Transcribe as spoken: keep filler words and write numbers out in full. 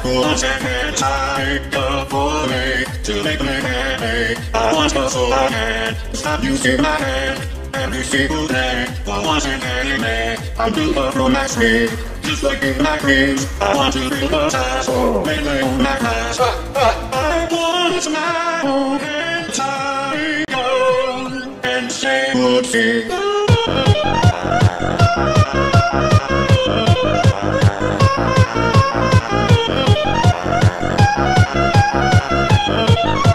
want an Hentai for me to make me happy. I want her so I can stop using my hand every single day. I want an anime, I do love romance me, just like in my dreams. I want to feel the time, so lately on my class. I want my own Hentai girl, and say would sing. We'll be right back.